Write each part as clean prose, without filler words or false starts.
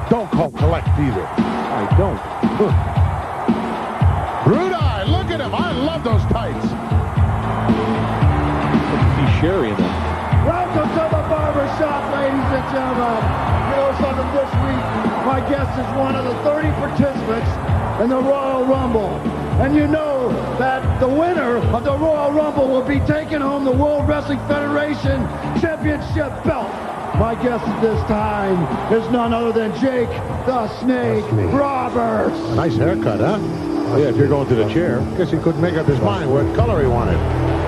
don't call collect either. I don't. Rude eye, look at him. I love those tights. See Sherry in them. Welcome to the Barber Shop, ladies and gentlemen. You know something, this week, my guest is one of the 30 participants in the Royal Rumble. And you know that the winner of the Royal Rumble will be taking home the World Wrestling Federation Championship belt. My guest at this time is none other than Jake the Snake Roberts. Nice haircut, huh? Oh, yeah, if you're going to the chair. Guess he couldn't make up his mind what color he wanted.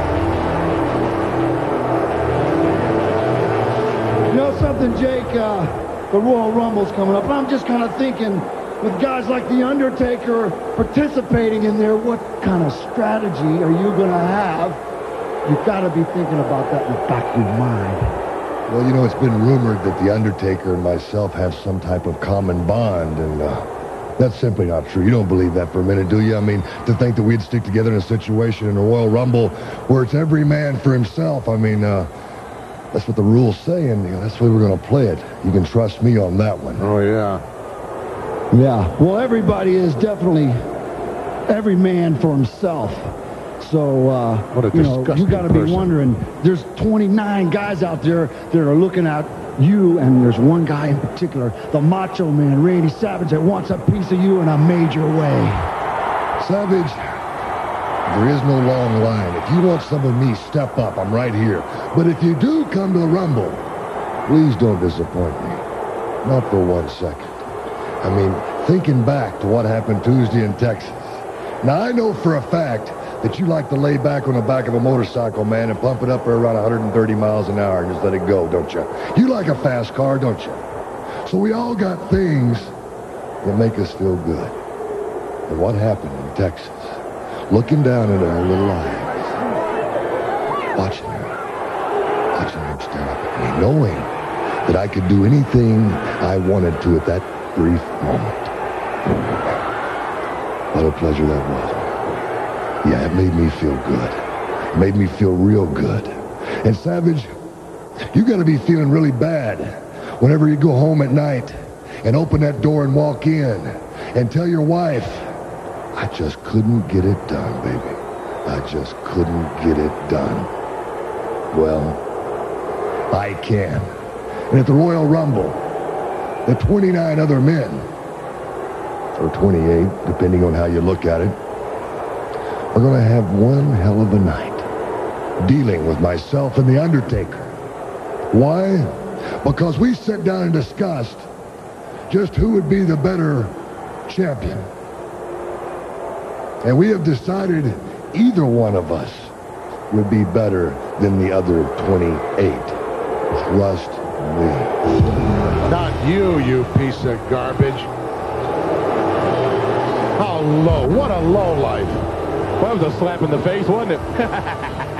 You know something, Jake? The Royal Rumble's coming up. And I'm just kind of thinking, with guys like The Undertaker participating in there, what kind of strategy are you going to have? You've got to be thinking about that in the back of your mind. Well, you know, it's been rumored that The Undertaker and myself have some type of common bond, and that's simply not true. You don't believe that for a minute, do you? I mean, to think that we'd stick together in a situation in a Royal Rumble where it's every man for himself, I mean, that's what the rules say, and that's the way we're going to play it. You can trust me on that one. Oh, yeah. Yeah, well, everybody is definitely every man for himself. So, you know, you got to be wondering, there's 29 guys out there that are looking at you, and there's one guy in particular, the Macho Man, Randy Savage, that wants a piece of you in a major way. Savage, there is no long line. If you want some of me, step up. I'm right here. But if you do come to the Rumble, please don't disappoint me. Not for 1 second. I mean, thinking back to what happened Tuesday in Texas. Now, I know for a fact that you like to lay back on the back of a motorcycle, man, and pump it up around 130 miles an hour and just let it go, don't you? You like a fast car, don't you? So we all got things that make us feel good. And what happened in Texas? Looking down at our little eyes, watching her stare up at me, knowing that I could do anything I wanted to at that brief moment. What a pleasure that was. Yeah, it made me feel good. It made me feel real good. And Savage, you got to be feeling really bad whenever you go home at night and open that door and walk in and tell your wife, I just couldn't get it done, baby. I just couldn't get it done. Well, I can. And at the Royal Rumble, the 29 other men, or 28, depending on how you look at it, are going to have one hell of a night dealing with myself and The Undertaker. Why? Because we sat down and discussed just who would be the better champion. And we have decided either one of us would be better than the other 28. Trust me. Not you, you piece of garbage. How low. What a low life. That was a slap in the face, wasn't it?